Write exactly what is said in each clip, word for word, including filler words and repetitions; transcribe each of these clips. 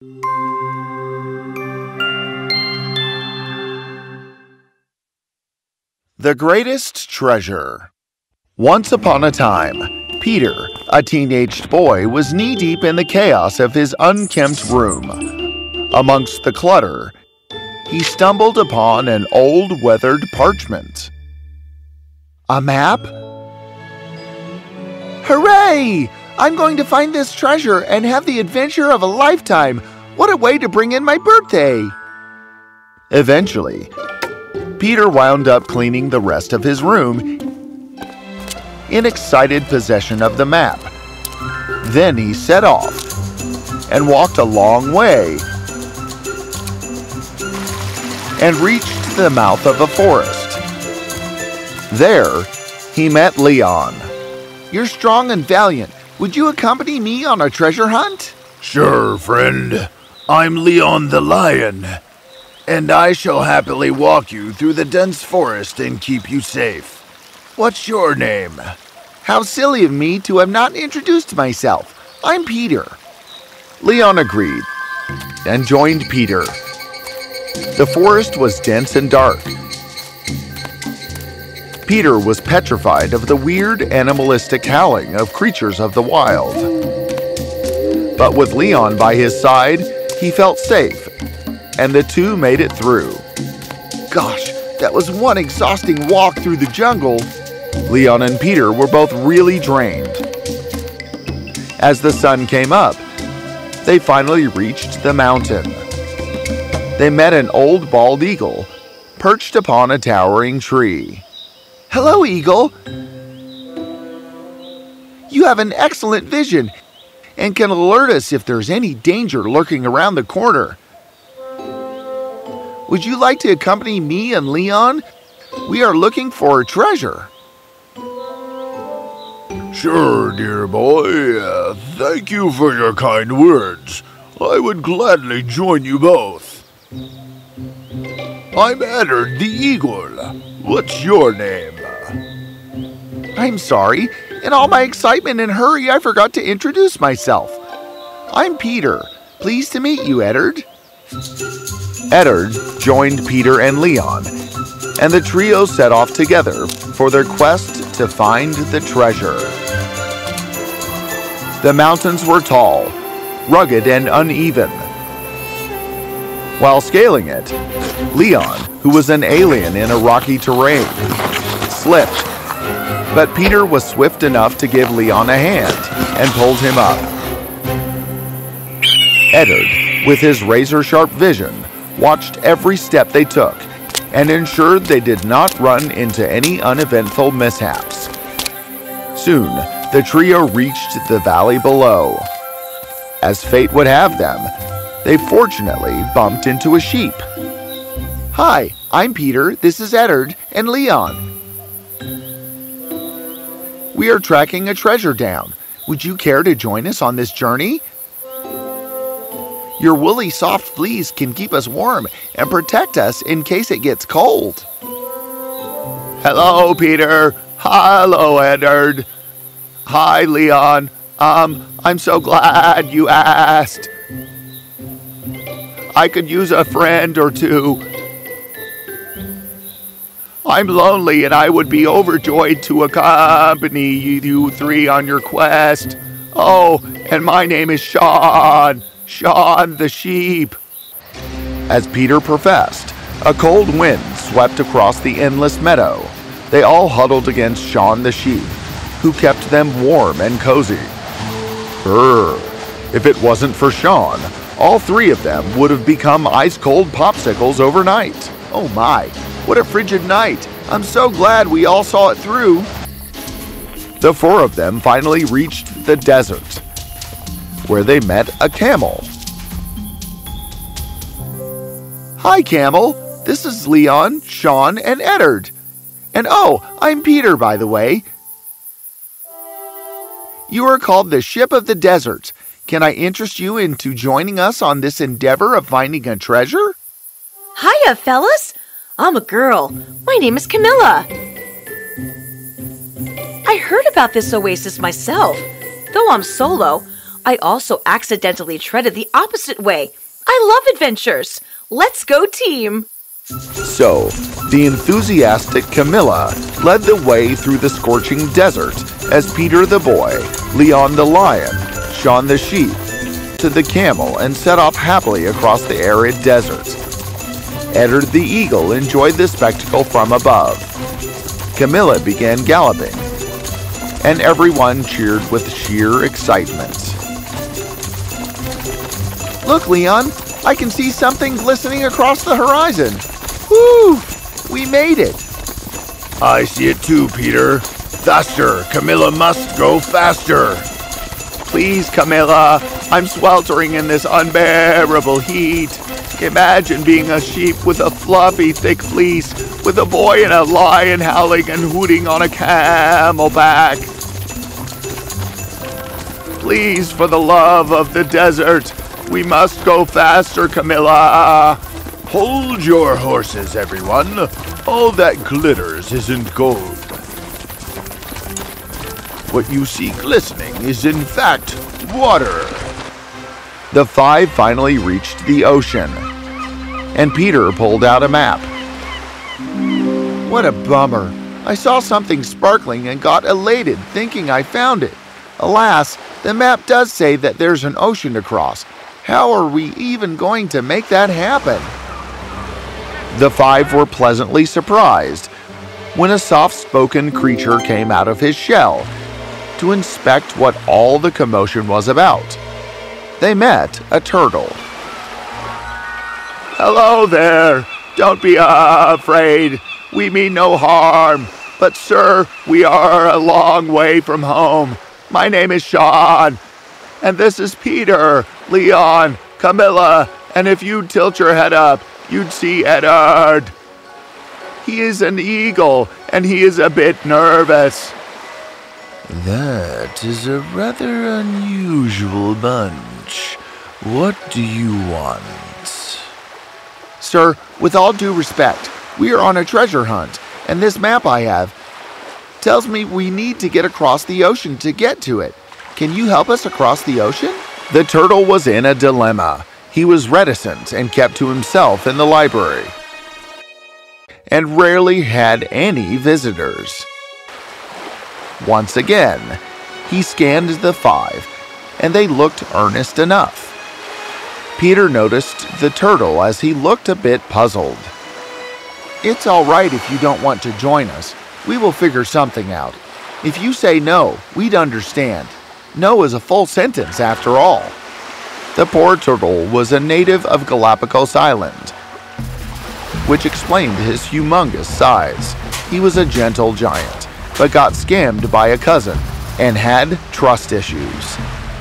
The Greatest Treasure. Once upon a time, Peter, a teenaged boy, was knee-deep in the chaos of his unkempt room. Amongst the clutter, he stumbled upon an old weathered parchment. A map? Hooray! I'm going to find this treasure and have the adventure of a lifetime. What a way to bring in my birthday! Eventually, Peter wound up cleaning the rest of his room in excited possession of the map. Then he set off and walked a long way and reached the mouth of a forest. There, he met Leon. You're strong and valiant. Would you accompany me on a treasure hunt? Sure, friend. I'm Leon the Lion, and I shall happily walk you through the dense forest and keep you safe. What's your name? How silly of me to have not introduced myself. I'm Peter. Leon agreed and joined Peter. The forest was dense and dark. Peter was petrified of the weird animalistic howling of creatures of the wild. But with Leon by his side, he felt safe, and the two made it through. Gosh, that was one exhausting walk through the jungle. Leon and Peter were both really drained. As the sun came up, they finally reached the mountain. They met an old bald eagle perched upon a towering tree. Hello, Eagle. You have an excellent vision and can alert us if there's any danger lurking around the corner. Would you like to accompany me and Leon? We are looking for a treasure. Sure, dear boy. Uh, thank you for your kind words. I would gladly join you both. I'm Eddard the Eagle. What's your name? I'm sorry. In all my excitement and hurry, I forgot to introduce myself. I'm Peter. Pleased to meet you, Eddard. Eddard joined Peter and Leon, and the trio set off together for their quest to find the treasure. The mountains were tall, rugged, and uneven. While scaling it, Leon, who was an alien in a rocky terrain, slipped. But Peter was swift enough to give Leon a hand and pulled him up. Eddard, with his razor-sharp vision, watched every step they took and ensured they did not run into any uneventful mishaps. Soon, the trio reached the valley below. As fate would have them, they fortunately bumped into a sheep. Hi, I'm Peter, this is Eddard, and Leon. We are tracking a treasure down. Would you care to join us on this journey? Your woolly soft fleece can keep us warm and protect us in case it gets cold. Hello, Peter. Hello, Eddard. Hi, Leon. Um, I'm so glad you asked. I could use a friend or two. I'm lonely and I would be overjoyed to accompany you three on your quest. Oh, and my name is Sean. Sean the sheep. As Peter professed, a cold wind swept across the endless meadow. They all huddled against Sean the sheep, who kept them warm and cozy. Brr. If it wasn't for Sean, all three of them would have become ice-cold popsicles overnight. Oh my, what a frigid night. I'm so glad we all saw it through. The four of them finally reached the desert, where they met a camel. Hi, Camel. This is Leon, Sean, and Eddard. And oh, I'm Peter, by the way. You are called the Ship of the Desert. Can I interest you into joining us on this endeavor of finding a treasure? Hiya, fellas. I'm a girl. My name is Camilla. I heard about this oasis myself. Though I'm solo, I also accidentally treaded the opposite way. I love adventures. Let's go, team. So, the enthusiastic Camilla led the way through the scorching desert as Peter the boy, Leon the lion, Sean the sheep, to the camel and set off happily across the arid desert. Eddard the eagle enjoyed the spectacle from above. Camilla began galloping, and everyone cheered with sheer excitement. Look, Leon, I can see something glistening across the horizon. Woo! We made it! I see it too, Peter. Faster! Camilla must go faster! Please, Camilla, I'm sweltering in this unbearable heat. Imagine being a sheep with a fluffy, thick fleece, with a boy and a lion howling and hooting on a camelback. Please, for the love of the desert, we must go faster, Camilla. Hold your horses, everyone. All that glitters isn't gold. What you see glistening is in fact water. The five finally reached the ocean, and Peter pulled out a map. What a bummer. I saw something sparkling and got elated thinking I found it. Alas, the map does say that there's an ocean to cross. How are we even going to make that happen? The five were pleasantly surprised when a soft-spoken creature came out of his shell to inspect what all the commotion was about. They met a turtle. Hello there. Don't be uh, afraid. We mean no harm. But sir, we are a long way from home. My name is Sean. And this is Peter, Leon, Camilla. And if you'd tilt your head up, you'd see Eddard. He is an eagle, and he is a bit nervous. That is a rather unusual bunch. What do you want? Sir, with all due respect, we are on a treasure hunt, and this map I have tells me we need to get across the ocean to get to it. Can you help us across the ocean? The turtle was in a dilemma. He was reticent and kept to himself in the library, and rarely had any visitors. Once again, he scanned the five, and they looked earnest enough. Peter noticed the turtle as he looked a bit puzzled. It's all right if you don't want to join us. We will figure something out. If you say no, we'd understand. No is a full sentence after all. The poor turtle was a native of Galapagos Island, which explained his humongous size. He was a gentle giant, but got scammed by a cousin and had trust issues.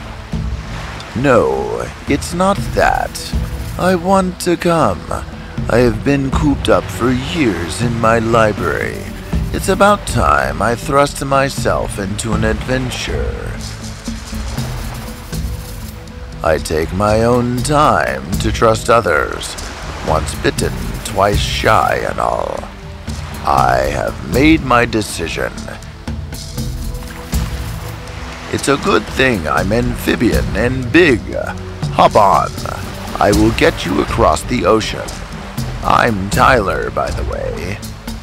No, it's not that. I want to come. I have been cooped up for years in my library. It's about time I thrust myself into an adventure. I take my own time to trust others. Once bitten, twice shy and all. I have made my decision. It's a good thing I'm amphibian and big. Hop on. I will get you across the ocean. I'm Tyler, by the way.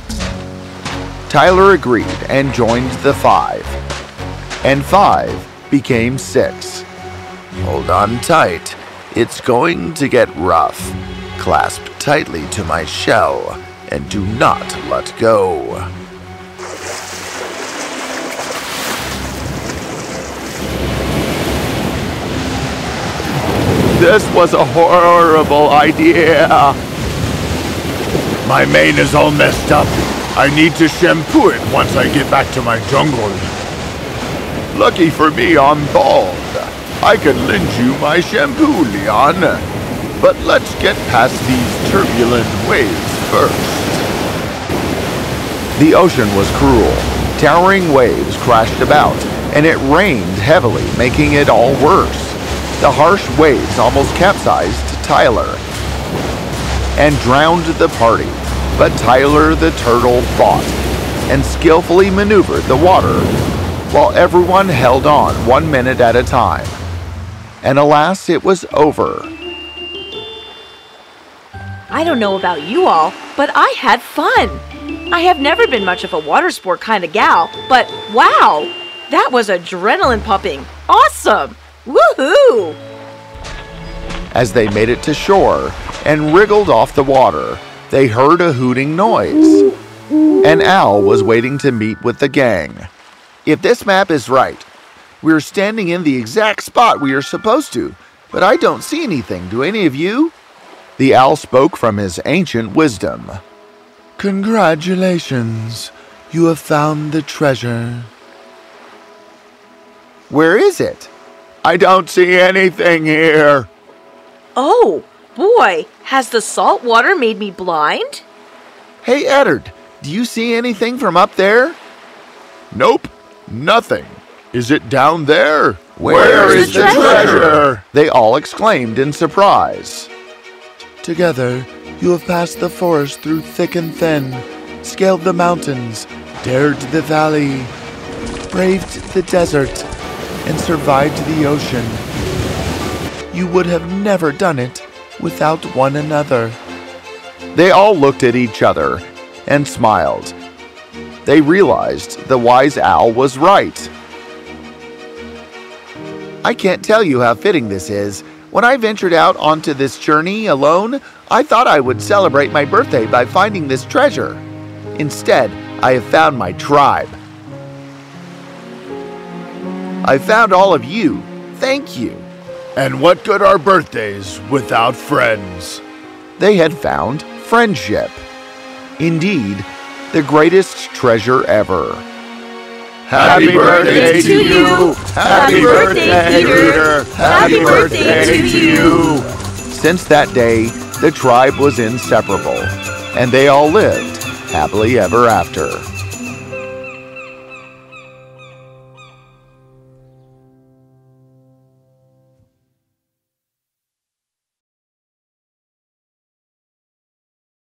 Tyler agreed and joined the five, and five became six. Hold on tight. It's going to get rough. Clasp tightly to my shell and do not let go. This was a horrible idea. My mane is all messed up. I need to shampoo it once I get back to my jungle. Lucky for me, I'm bald. I can lend you my shampoo, Leon. But let's get past these turbulent waves first. The ocean was cruel. Towering waves crashed about, and it rained heavily, making it all worse. The harsh waves almost capsized Tyler and drowned the party, but Tyler the turtle fought and skillfully maneuvered the water while everyone held on one minute at a time. And alas, it was over. I don't know about you all, but I had fun. I have never been much of a water sport kind of gal, but wow, that was adrenaline pumping. Awesome! Woohoo! As they made it to shore and wriggled off the water, they heard a hooting noise. And Al was waiting to meet with the gang. If this map is right, we're standing in the exact spot we are supposed to, but I don't see anything. Do any of you? The owl spoke from his ancient wisdom. Congratulations, you have found the treasure. Where is it? I don't see anything here. Oh, boy, has the salt water made me blind? Hey, Eddard, do you see anything from up there? Nope, nothing. Is it down there? Where, Where is, is the, the treasure? treasure? They all exclaimed in surprise. Together, you have passed the forest through thick and thin, scaled the mountains, dared the valley, braved the desert, and survived the ocean. You would have never done it without one another. They all looked at each other and smiled. They realized the wise owl was right. I can't tell you how fitting this is. When I ventured out onto this journey alone, I thought I would celebrate my birthday by finding this treasure. Instead, I have found my tribe. I found all of you. Thank you. And what good are birthdays without friends? They had found friendship. Indeed, the greatest treasure ever. Happy, Happy birthday, birthday to you! you. Happy birthday, Peter! Happy birthday to you! Since that day, the tribe was inseparable, and they all lived happily ever after.